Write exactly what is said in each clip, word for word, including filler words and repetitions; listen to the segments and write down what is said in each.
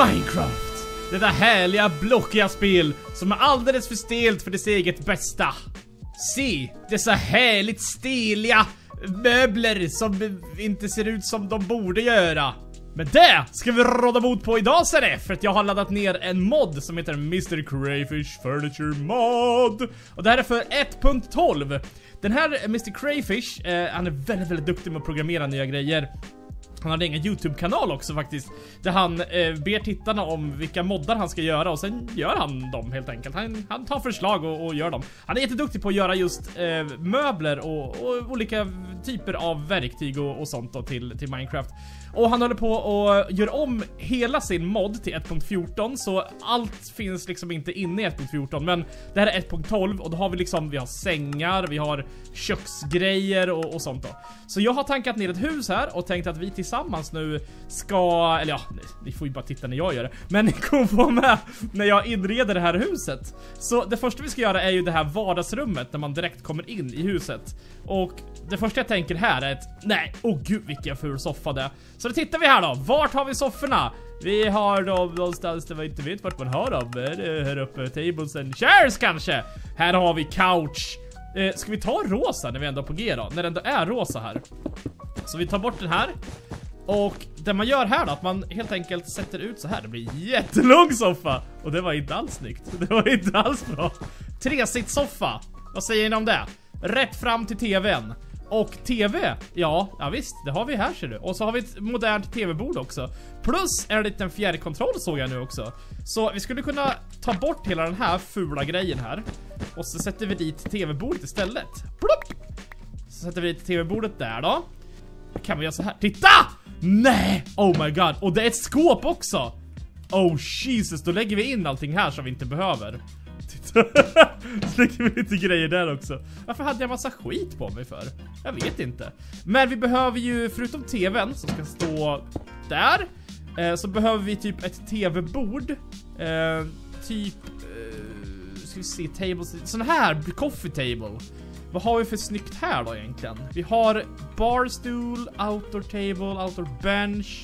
Minecraft! Det där härliga, blockiga spel som är alldeles för stelt för dess eget bästa. Se, dessa härligt steliga möbler som inte ser ut som de borde göra. Men det ska vi råda bot på idag, ser det, för att jag har laddat ner en mod som heter mister Crayfish Furniture Mod. Och det här är för ett punkt tolv. Den här mister Crayfish, eh, han är väldigt, väldigt duktig med att programmera nya grejer. Han har en egen YouTube-kanal också faktiskt, där han eh, ber tittarna om vilka moddar han ska göra, och sen gör han dem helt enkelt. Han, han tar förslag och, och gör dem. Han är jätteduktig på att göra just eh, möbler och, och olika typer av verktyg och, och sånt då till, till Minecraft. Och han håller på och gör om hela sin mod till ett punkt fjorton, så allt finns liksom inte inne i ett punkt fjorton, men det här är ett punkt tolv, och då har vi liksom, vi har sängar, vi har köksgrejer och, och sånt då. Så jag har tankat ner ett hus här och tänkt att vi tillsammans nu ska, eller ja, ni får ju bara titta när jag gör det, men ni kommer få med när jag inreder det här huset. Så det första vi ska göra är ju det här vardagsrummet när man direkt kommer in i huset. Och det första jag tänker här är att, nej, åh oh gud vilken ful soffa det. Så då tittar vi här då, vart har vi sofforna? Vi har dem någonstans där vi inte vet vart man har dem. Här uppe, tables and chairs kanske. Här har vi couch. eh, Ska vi ta rosa när vi ändå är på G då? När det ändå är rosa här. Så vi tar bort den här. Och det man gör här då, att man helt enkelt sätter ut så här. Det blir jättelång soffa. Och det var inte alls snyggt. Det var inte alls bra. Tresitt soffa. Vad säger ni om det? Rätt fram till tvn. Och tv, ja, ja visst, det har vi här ser du. Och så har vi ett modernt tv-bord också. Plus är det lite en fjärrkontroll såg jag nu också. Så vi skulle kunna ta bort hela den här fula grejen här. Och så sätter vi dit tv-bordet istället. Plopp! Så sätter vi dit tv-bordet där då. Kan vi göra så här? Titta! Nej! Oh my god. Och det är ett skåp också. Oh Jesus, då lägger vi in allting här som vi inte behöver. Så lägger vi lite grejer där också. Varför hade jag massa skit på mig för? Jag vet inte. Men vi behöver ju, förutom tvn som ska stå där, eh, så behöver vi typ ett tv-bord. eh, Typ eh, ska vi se, tables, sån här coffee table. Vad har vi för snyggt här då egentligen? Vi har barstool, outdoor table, outdoor bench.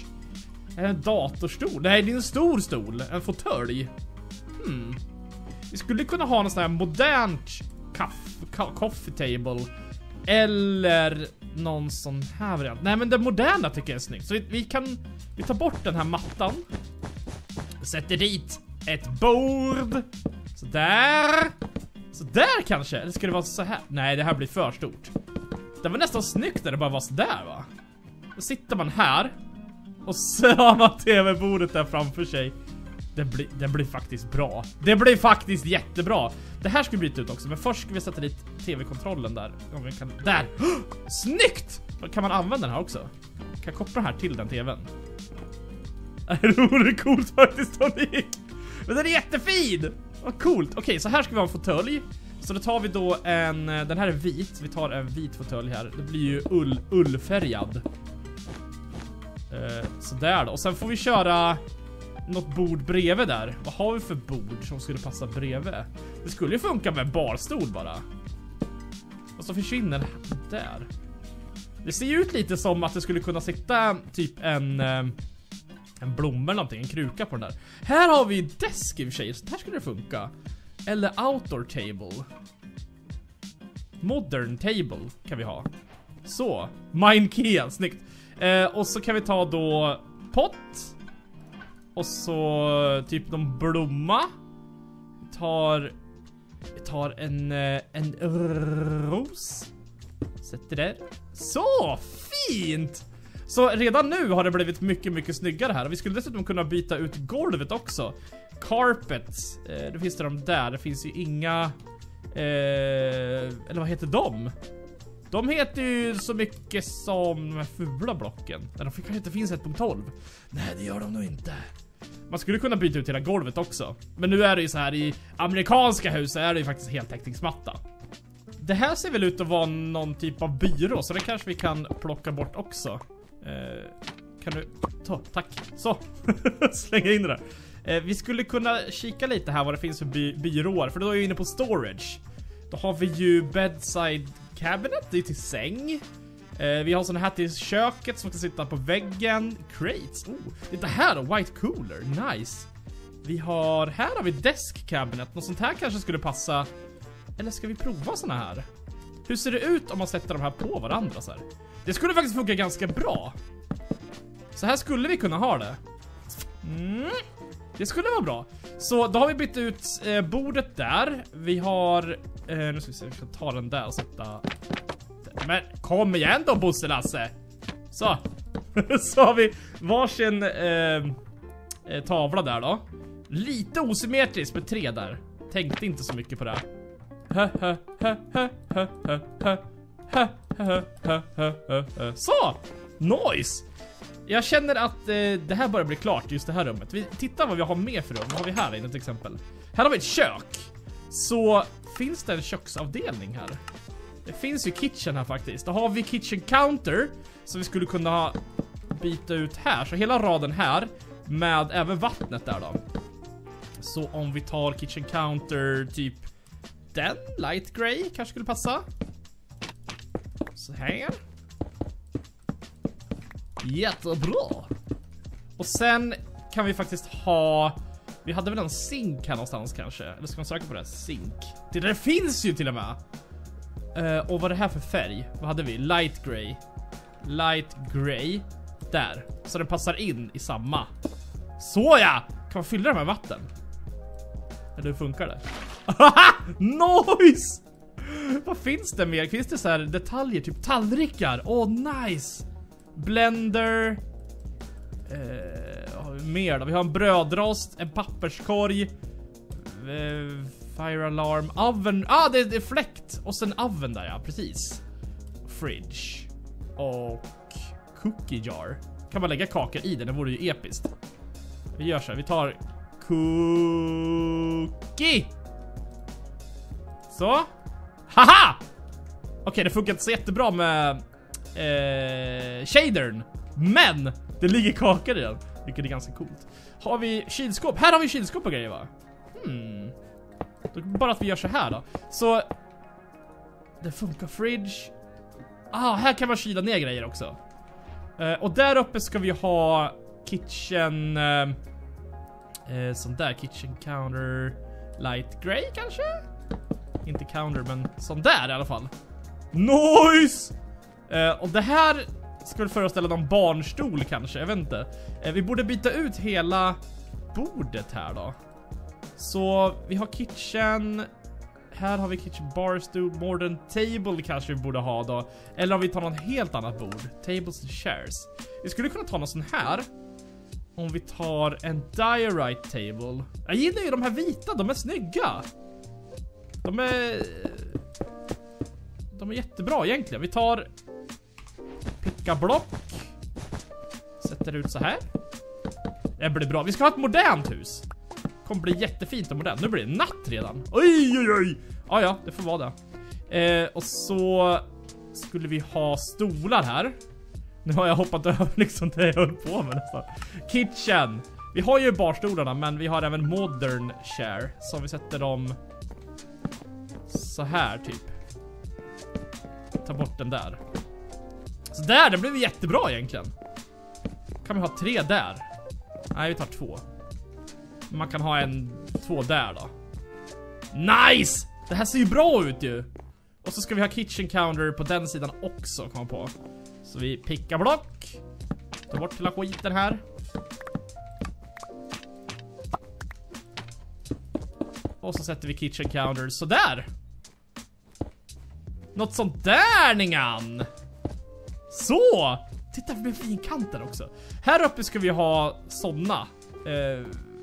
En datorstol. Nej, det är en stor stol. En fåtölj. Hmm. Vi skulle kunna ha någon sån här modernt kaff, coffee table. Eller någon sån här variant. Nej, men det moderna tycker jag är snyggt. Så vi, vi kan vi tar bort den här mattan. Sätter dit ett bord. Så där. Så där kanske. Eller ska det vara så här? Nej, det här blir för stort. Det var nästan snyggt när det bara var så där, va? Då sitter man här. Och så har man tv-bordet där framför sig. Det blir, det blir faktiskt bra. Det blir faktiskt jättebra. Det här ska vi byta ut också. Men först ska vi sätta dit tv-kontrollen där. Om vi kan, där! Oh, snyggt! Kan man använda den här också? Kan jag koppla den här till den tvn? Det vore coolt faktiskt om det gick. Men den är jättefin! Vad coolt. Okej, okay, så här ska vi ha en fåtölj. Så då tar vi då en... Den här är vit. Vi tar en vit fåtölj här. Det blir ju ull, ullfärgad. Uh, så där då. Och sen får vi köra... något bord bredvid där. Vad har vi för bord som skulle passa bredvid? Det skulle ju funka med en barstol bara. Och så försvinner där. Det ser ju ut lite som att det skulle kunna sitta typ en en blomma eller någonting, en kruka på den där. Här har vi desk i och för sig, så här skulle det funka. Eller outdoor table. Modern table kan vi ha. Så, Minecraft, snyggt. Eh, och så kan vi ta då pott. Och så typ någon blomma. Vi tar vi tar en en ros. Sätter där. Så fint. Så redan nu har det blivit mycket mycket snyggare här. Och vi skulle dessutom kunna byta ut golvet också. Carpet. Eh, det finns det de där. Det finns ju inga eh, eller vad heter de? De heter ju så mycket som de här fula blocken. Nej, de kanske inte finns ett punkt tolv. Nej, det gör de nog inte. Man skulle kunna byta ut hela golvet också. Men nu är det ju så här, i amerikanska hus är det ju faktiskt heltäckningsmatta. Det här ser väl ut att vara någon typ av byrå, så det kanske vi kan plocka bort också. eh, Kan du ta, tack. Så, slänga in det där. eh, Vi skulle kunna kika lite här vad det finns för by byråer. För då är jag inne på storage. Då har vi ju bedside cabinet, det är till säng. Eh, vi har såna här till köket som ska sitta på väggen. Crates. Oh, det här då, white cooler. Nice. Vi har, här har vi desk cabinet. Något sånt här kanske skulle passa. Eller ska vi prova såna här? Hur ser det ut om man sätter de här på varandra så här? Det skulle faktiskt funka ganska bra. Så här skulle vi kunna ha det. Mm. Det skulle vara bra. Så då har vi bytt ut eh, bordet där. Vi har eh, nu ska vi se, vi ska ta den där och sätta. Men kom igen då, Bosse Lasse. Så. Så har vi varsin eh, tavla där då. Lite osymmetriskt med tre där. Tänkte inte så mycket på det. Så. Nice. Jag känner att eh, det här börjar bli klart, just det här rummet. Vi tittar vad vi har med för rum. Vad har vi här inne till exempel? Här har vi ett kök. Så finns det en köksavdelning här? Det finns ju kitchen här faktiskt. Då har vi kitchen counter som vi skulle kunna byta ut här. Så hela raden här med även vattnet där då. Så om vi tar kitchen counter typ den, light grey kanske skulle passa. Så här. Jättebra. Och sen kan vi faktiskt ha, vi hade väl en sink här någonstans kanske. Eller ska man söka på det här? Sink. Det där finns ju till och med. Uh, och vad är det här för färg? Vad hade vi? Light grey. Light grey. Där. Så den passar in i samma. Så ja! Kan man fylla det med vatten? Eller hur funkar det? Nice! Vad finns det mer? Finns det så här detaljer? Typ tallrikar? Åh, oh, nice! Blender. Eh, mer då? Vi har en brödrost, en papperskorg, eh, fire alarm, oven. Ah, det, det är fläkt. Och sen oven där, ja, precis. Fridge. Och cookie jar. Kan man lägga kakor i den? Det vore ju episkt. Vi gör så här, vi tar cookie. Så. Haha! Okej, okay, det funkar inte så jättebra med eh, shadern. Men det ligger kakor i den, vilket är ganska coolt. Har vi kylskåp? Här har vi kylskåp och grejer, va? Hmm. Bara att vi gör så här då. Så det funkar fridge. Ah, här kan man kyla ner grejer också. eh, Och där uppe ska vi ha kitchen eh, eh, sån där kitchen counter light grey kanske? Inte counter, men sån där i alla fall. Nice! Eh, och det här skulle föreställa någon barnstol kanske, jag vet inte. Eh, vi borde byta ut hela bordet här då. Så vi har kitchen. Här har vi kitchen barstool, modern table kanske vi borde ha då. Eller om vi tar någon helt annat bord. Tables and chairs. Vi skulle kunna ta någon sån här. Om vi tar en diorite table. Jag gillar ju de här vita, de är snygga. De är De är jättebra egentligen. Vi tar picka block. Sätter ut så här. Det blir bra. Vi ska ha ett modernt hus. Kommer bli jättefint och modernt. Nu blir det natt redan. Oj oj oj. Ja ja, det får vara det. Eh, och så skulle vi ha stolar här. Nu har jag hoppat över liksom det jag höll på med nästan. Kitchen. Vi har ju barstolarna, men vi har även modern chair. Så vi sätter dem så här typ. Ta bort den där. Så där, det blev jättebra egentligen. Kan vi ha tre där? Nej, vi tar två. Man kan ha en, två där då. Nice! Det här ser ju bra ut ju. Och så ska vi ha kitchen counter på den sidan också, kom på. Så vi pickar block. Ta bort hela skiten här. Och så sätter vi kitchen counter så där. Något sånt där, Ningan. Så! Titta, det blir fin kant där också. Här uppe ska vi ha såna eh,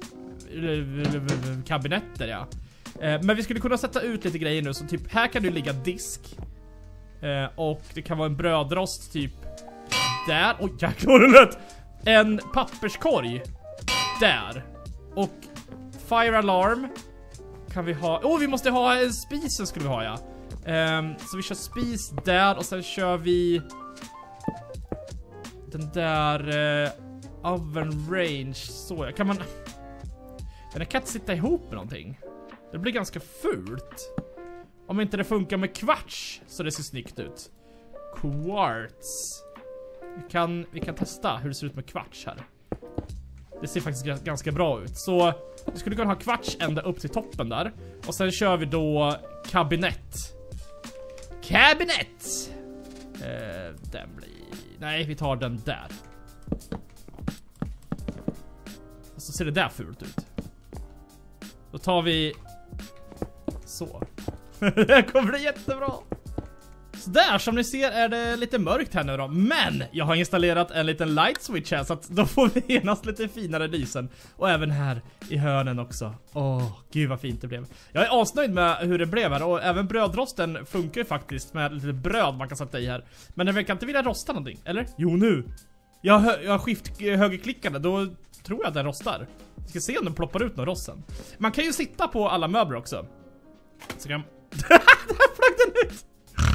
kabinetter, ja. Eh, men vi skulle kunna sätta ut lite grejer nu. Så typ, här kan det ligga disk. Eh, och det kan vara en brödrost typ där. Oj, jäklar det lät. En papperskorg där. Och fire alarm kan vi ha. Åh, oh, vi måste ha en spisen skulle vi ha, ja. Um, så vi kör spis där. Och sen kör vi den där uh, oven range. Så kan man. Den kan inte sitta ihop med någonting. Det blir ganska fult. Om inte det funkar med kvarts så det ser snyggt ut. quartz. Vi kan, vi kan testa hur det ser ut med kvarts här. Det ser faktiskt ganska bra ut. Så vi skulle kunna ha kvarts ända upp till toppen där. Och sen kör vi då kabinett. Kabinett! Eh, den blir... Nej, vi tar den där. Och så ser det där fult ut. Då tar vi... Så. Det kommer bli jättebra. Så där, som ni ser är det lite mörkt här nu då. Men jag har installerat en liten light switch här, så att då får vi genast lite finare lysen. Och även här i hörnen också. Åh, gud vad fint det blev. Jag är asnöjd med hur det blev här. Och även brödrosten funkar ju faktiskt med lite bröd man kan sätta i här. Men den verkar inte vilja rosta någonting, eller? Jo, nu. Jag har, jag har skift högerklickande, då tror jag att den rostar. Vi ska se om den ploppar ut någon rosten. Man kan ju sitta på alla möbler också. Så kan... Där flög den ut!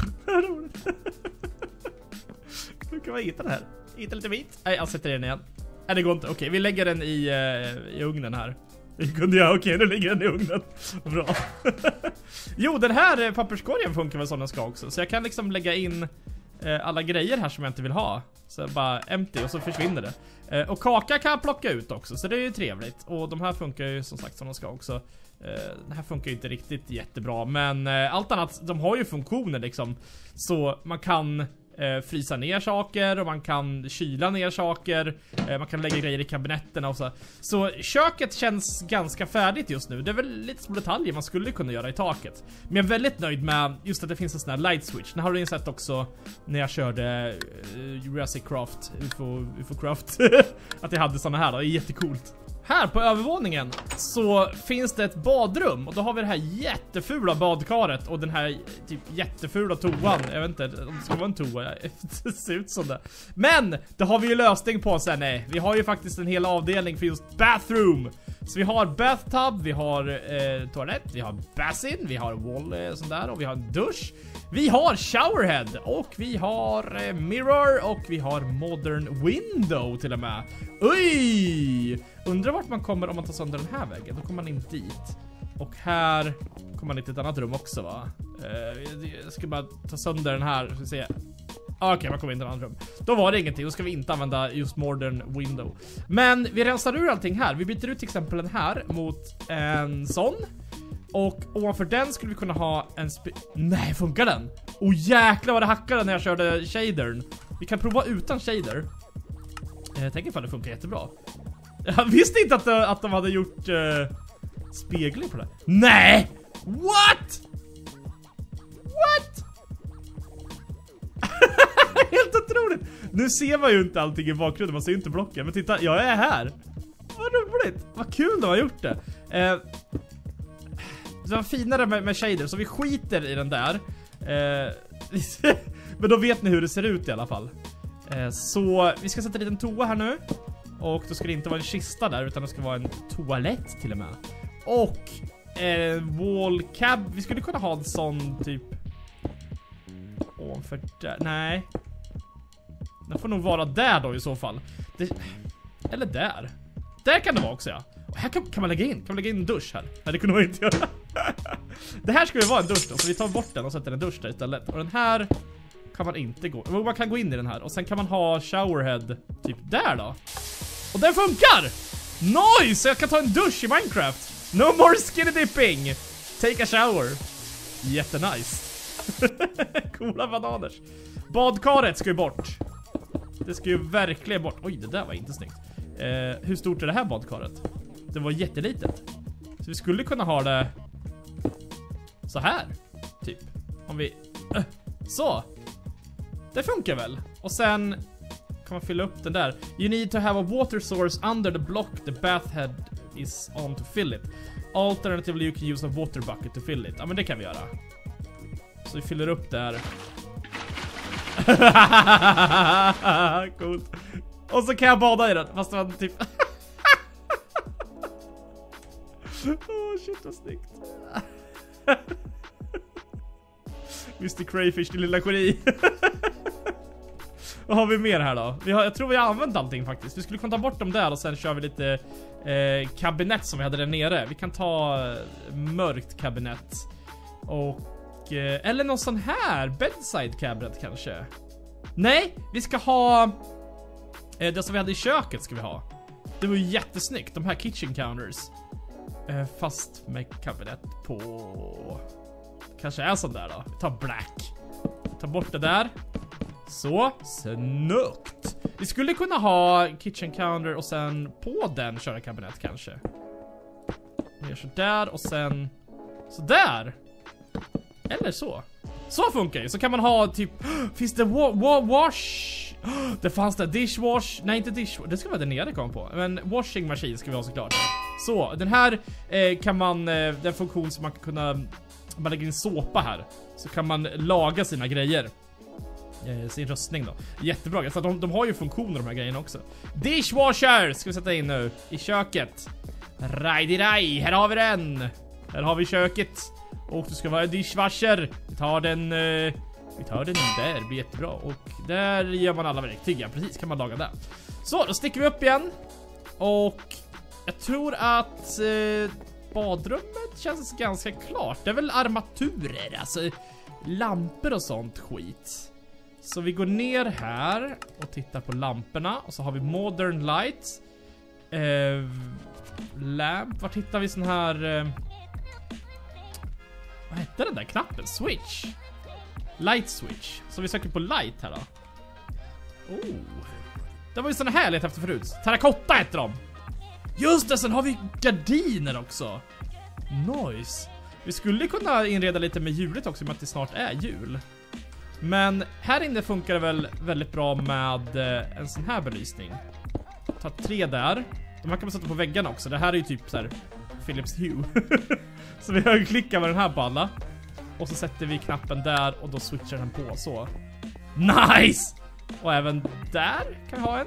Hur kan man hitta den här? Hitta lite bit? Nej, jag sätter den igen. Nej, det går inte. Okej, vi lägger den i, uh, i ugnen här. Det kunde jag. Okej, nu ligger den i ugnen. Bra. Jo, den här papperskorgen funkar väl som den ska också. Så jag kan liksom lägga in uh, alla grejer här som jag inte vill ha. Så bara empty och så försvinner det. Uh, och kaka kan jag plocka ut också, så det är ju trevligt. Och de här funkar ju som sagt som de ska också. Uh, det här funkar ju inte riktigt jättebra, men uh, allt annat, de har ju funktioner liksom. Så man kan uh, frysa ner saker och man kan kyla ner saker. Uh, man kan lägga grejer i kabinetterna och så. Så köket känns ganska färdigt just nu. Det är väl lite små detaljer man skulle kunna göra i taket. Men jag är väldigt nöjd med just att det finns en sån här light switch. Den har du insett också när jag körde uh, Jurassic Craft, U F O, U F O Craft. Att jag hade såna här då, det är jättecoolt. Här på övervåningen så finns det ett badrum. Och då har vi det här jättefula badkaret och den här typ jättefula toan. Jag vet inte om det ska vara en toa. Det ser ut som det. Men det har vi ju lösning på sen. Nej, vi har ju faktiskt en hel avdelning för just bathroom. Så vi har bathtub, vi har eh, toalett, vi har basin, vi har wall eh, sån där, och vi har en dusch. Vi har showerhead och vi har eh, mirror och vi har modern window till och med. Oj! Undrar vart man kommer om man tar sönder den här väggen. Då kommer man in dit. Och här kommer man in till ett annat rum också, va? Eh, jag ska bara ta sönder den här, ska vi se. Okej, okay, man kommer in till ett annat rum. Då var det ingenting, då ska vi inte använda just modern window. Men vi rensar ur allting här. Vi byter ut till exempel den här mot en sån. Och ovanför den skulle vi kunna ha en spe- Nej, funkar den? Åh jäklar vad det hackade när jag körde shadern. Vi kan prova utan shader. Jag tänker ifall det funkar jättebra. Jag visste inte att, att de hade gjort uh, spegling på det. Nej! What? What? Helt otroligt. Nu ser man ju inte allting i bakgrunden. Man ser ju inte blocken. Men titta, jag är här. Vad roligt. Vad kul de har gjort det. Eh, det var finare med, med shader. Så vi skiter i den där. Eh, men då vet ni hur det ser ut i alla fall. Eh, så vi ska sätta dit en toa här nu. Och då ska det inte vara en kista där, utan det ska vara en toalett till och med. Och eh, wall cab. Vi skulle kunna ha en sån typ ovanför där. Nej. Den får nog vara där då i så fall. Det... Eller där. Där kan det vara också, ja. Och här kan, kan man lägga in. Kan man lägga in en dusch här? Nej, det kunde man inte göra. Det här skulle vara en dusch då. Så vi tar bort den och sätter en dusch där istället. Och den här kan man inte gå. Man kan gå in i den här. Och sen kan man ha showerhead typ där då. Och den funkar! Nice! Jag kan ta en dusch i Minecraft. No more skinny dipping. Take a shower. Jättenice. Coola bananers. Badkaret ska ju bort. Det ska ju verkligen bort. Oj, det där var inte snyggt. eh, Hur stort är det här badkaret? Det var jättelitet. Så vi skulle kunna ha det så här typ. Om vi äh, så. Det funkar väl. Och sen kan man fylla upp den där. You need to have a water source under the block the bathhead is on to fill it. Alternatively you can use a water bucket to fill it. Ja, men det kan vi göra. Så vi fyller upp där. Coolt. Och så kan jag bada i den. Fast det var typ... Åh, oh, shit vad snyggt. mister Crayfish, din lilla geni. Vad har vi mer här då? Vi har, jag tror vi har använt allting faktiskt. Vi skulle kunna ta bort dem där och sen kör vi lite eh, kabinett som vi hade där nere. Vi kan ta eh, mörkt kabinett. Och... Eh, eller någon sån här bedside cabinet kanske. Nej, vi ska ha eh, det som vi hade i köket ska vi ha. Det var ju jättesnyggt, de här kitchen counters. eh, Fast med kabinett på. Kanske är sån där då. Vi tar black. Ta bort det där. Så, snyggt. Vi skulle kunna ha kitchen counter och sen på den köra kabinett kanske. Vi gör så där och sen så där. Eller så. Så funkar ju. Så kan man ha typ. Finns det wa wa wash? Det fanns det dishwash. Nej, inte dishwash. Det ska vara där nere kom på. Men washing machine ska vi ha såklart. Så, den här eh, kan man eh, den funktion som man kan kunna. Man lägger in såpa här. Så kan man laga sina grejer. Eh, sin röstning då. Jättebra. Så de, de har ju funktioner de här grejerna också. Dishwasher ska vi sätta in nu i köket. Raj-di-raj, här har vi den. Här har vi köket. Och det ska vara dishwasher. Vi tar den eh, vi tar den där, det blir jättebra. Och där gör man alla verktyg. Ja, precis, kan man laga där. Så, då sticker vi upp igen. Och jag tror att eh, badrummet känns ganska klart. Det är väl armaturer, alltså lampor och sånt skit. Så vi går ner här och tittar på lamporna. Och så har vi modern lights. Eh, lamp, vart hittar vi sån här eh, vad hette den där knappen? Switch. Light switch. Så vi söker på light här då. Oh. Det var ju såna här jag letade efter förut. Terrakotta heter de. Just det, sen har vi gardiner också. Nice. Vi skulle kunna inreda lite med hjulet också, med att det snart är jul. Men här inne funkar det väl väldigt bra med en sån här belysning. Ta tre där. De här kan man sätta på väggarna också. Det här är ju typ så här Philips Hue. Så vi högerklickar med den här på alla. Och så sätter vi knappen där och då switchar den på så. Nice! Och även där kan vi ha en.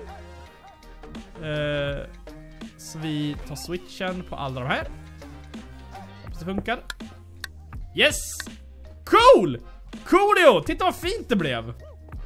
Uh, så vi tar switchen på alla de här. Hoppas det funkar. Yes! Cool! Coolio! Titta vad fint det blev!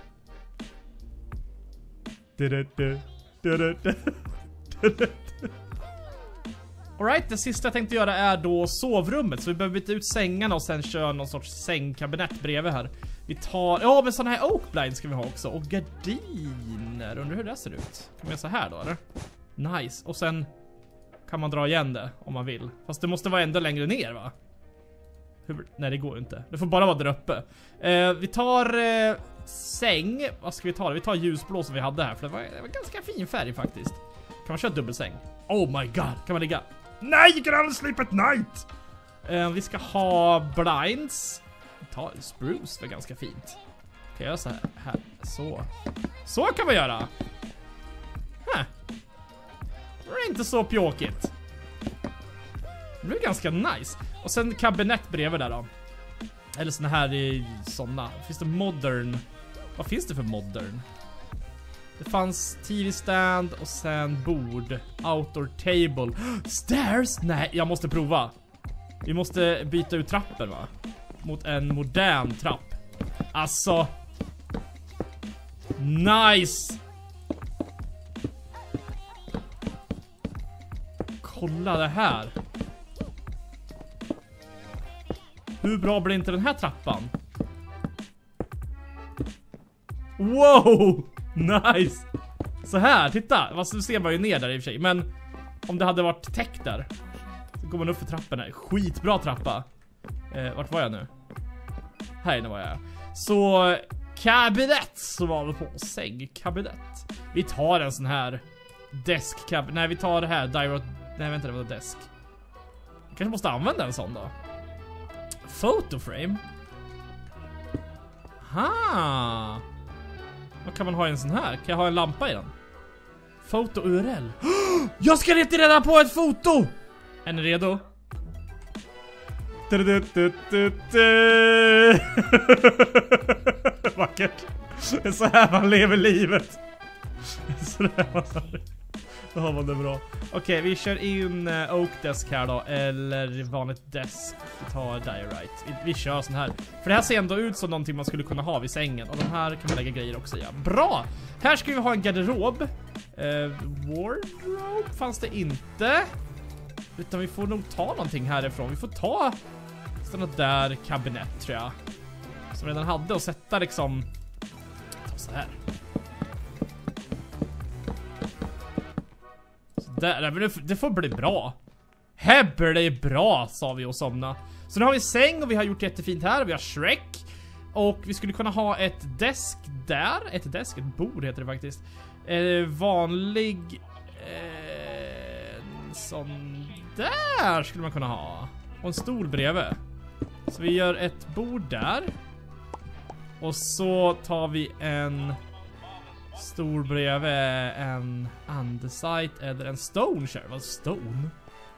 Alright, det sista jag tänkte göra är då sovrummet. Så vi behöver byta ut sängarna och sen köra någon sorts sängkabinett bredvid här. Vi tar, ja men sådana här oak blinds ska vi ha också. Och gardiner, undrar hur det ser ut. Kan man göra så här då eller? Nice, och sen kan man dra igen det om man vill. Fast det måste vara ändå längre ner va? Hur? Nej det går inte, det får bara vara där uppe. eh, Vi tar eh, säng, vad ska vi ta? Vi tar ljusblå som vi hade här. För det var, det var ganska fin färg faktiskt. Kan man köra dubbelsäng? Oh my god, kan man ligga? Nej, you can only sleep at night! Uh, vi ska ha blinds. Vi tar spruce, för ganska fint. Kan jag göra så här? här? Så. Så kan man göra. Huh. Det är inte så pjåkigt. Det blir ganska nice. Och sen kabinett bredvid där då. Eller såna här i såna. Finns det modern? Vad finns det för modern? Det fanns T V-stand och sen bord. Outdoor table. Stairs? Nej, jag måste prova. Vi måste byta ut trappen va? Mot en modern trapp. Alltså. Nice. Kolla det här. Hur bra blir inte den här trappan? Wow. Nice. Så här, titta. Vad ser man ju ner där i och för sig. Men om det hade varit täckt där så går man upp för trappan här. Skitbra trappa. eh, Vart var jag nu? Här inne var jag. Så kabinett så var vi på. Sängkabinett. Vi tar en sån här deskkabinett. Nej vi tar det här direct. Nej vänta, det var desk. Jag kanske måste använda en sån då. Photoframe. Ha. Vad kan man ha i en sån här? Kan jag ha en lampa i den? Foto U R L. Jag ska inte reda på ett foto. Är ni redo? Vackert. Det är så här man lever livet. Så där man då har man det bra. Okej, okay, vi kör in uh, Oak Desk här då. Eller vanligt desk. Vi tar Diorite. Vi, vi kör sån här. För det här ser ändå ut som någonting man skulle kunna ha vid sängen. Och de här kan man lägga grejer också i. Ja. Bra! Här ska vi ha en garderob. uh, Wardrobe fanns det inte. Utan vi får nog ta någonting härifrån. Vi får ta sådana där kabinett tror jag. Som redan hade och sätta liksom. Ta Så här. Så där, men det, det får bli bra. Här blir det bra, sa vi och somna. Så nu har vi säng och vi har gjort jättefint här. Vi har Shrek. Och vi skulle kunna ha ett desk där. Ett desk, ett bord heter det faktiskt. Eh, vanlig... Eh, en sån där skulle man kunna ha. Och en stol bredvid. Så vi gör ett bord där. Och så tar vi en stol bredvid en andesite eller en stone chair. Vad stone?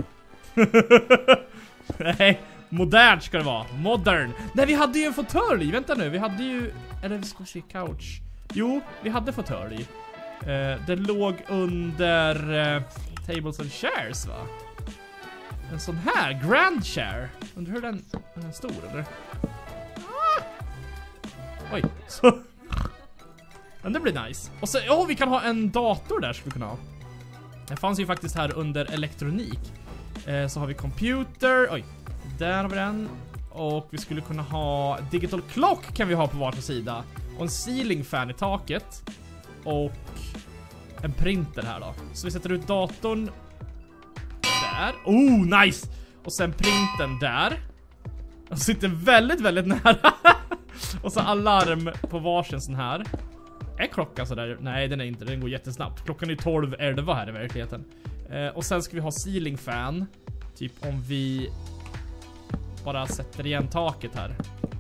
Nej, modern ska det vara. Modern. Nej, vi hade ju en fåtölj. Vänta nu, vi hade ju... Eller vi ska se, couch. Jo, vi hade fåtölj. Eh, det låg under eh, tables and chairs, va? En sån här, grand chair. Undrar hur den... Är den stor, eller? Ah! Oj, så... Men det blir nice. Och så, ja, vi kan ha en dator där, skulle vi kunna ha. Det fanns ju faktiskt här under elektronik. Eh, så har vi computer. Oj, där har vi den. Och vi skulle kunna ha digital clock kan vi ha på varsin sida. Och en ceiling fan i taket. Och en printer här då. Så vi sätter ut datorn där. Oh, nice! Och sen printern där. Och sitter väldigt, väldigt nära. Och så alarm på varsin sån här. Är klockan så där? Nej, den är inte. Den går jättesnabbt. Klockan är tolv elva här i verkligheten. Eh, och sen ska vi ha ceiling fan. Typ om vi bara sätter igen taket här.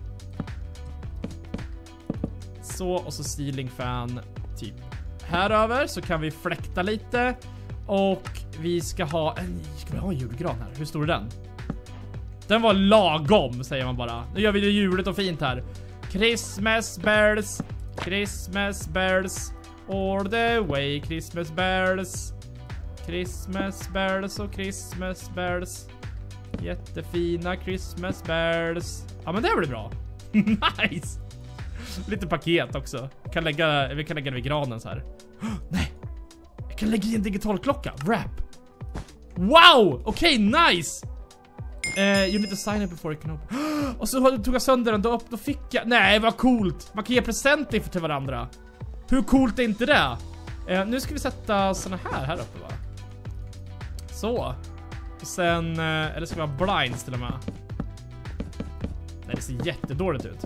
Så, och så ceiling fan typ här över. Så kan vi fläkta lite. Och vi ska ha en, ska vi ha en julgran här? Hur stor är den? Den var lagom, säger man bara. Nu gör vi det juligt och fint här. Christmas bells, Christmas bells, all the way, Christmas bells, Christmas bells och Christmas bells. Jättefina Christmas bells. Ja, men det blir bra. Nice. Lite paket också. Kan lägga, vi kan lägga det vid granen så här. Nej. Jag kan lägga i en digital klocka. Wrap. Wow, okej, okay, nice. Uh, you need to sign it before you can open. Och så tog jag sönder den, då, då fick jag... Nej, vad coolt. Man kan ge presenter till varandra. Hur coolt är inte det? Uh, nu ska vi sätta såna här här uppe, va? Så. Och sen... Uh, eller ska vi ha blinds till och med? Nej, det ser jättedåligt ut.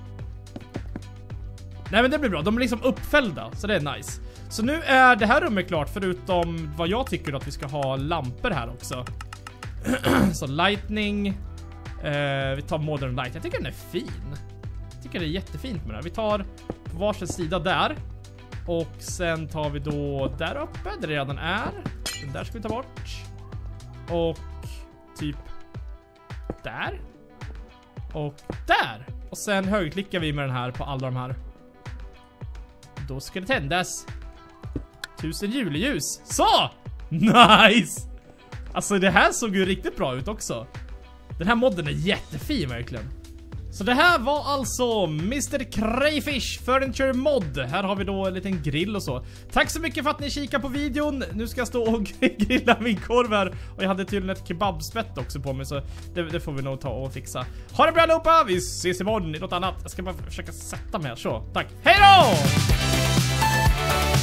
Nej, men det blir bra. De är liksom uppfällda, så det är nice. Så nu är det här rummet klart, förutom vad jag tycker att vi ska ha lampor här också. Så lightning. eh, Vi tar modern light. Jag tycker den är fin. Jag tycker det är jättefint med det här. Vi tar på varsin sida där. Och sen tar vi då där uppe, där det redan är. Den där ska vi ta bort. Och typ där. Och där. Och sen högerklickar vi med den här på alla de här. Då ska det tändas tusen juleljus. Så! Nice! Alltså det här såg ju riktigt bra ut också. Den här modden är jättefin verkligen. Så det här var alltså mister Crayfish Furniture Mod. Här har vi då en liten grill och så. Tack så mycket för att ni kikar på videon. Nu ska jag stå och grilla min korv här. Och jag hade tydligen ett kebabspett också på mig, så det, det får vi nog ta och fixa. Ha det bra allihopa, vi ses imorgon i något annat. Jag ska bara försöka sätta mig här, så. Tack, hej då!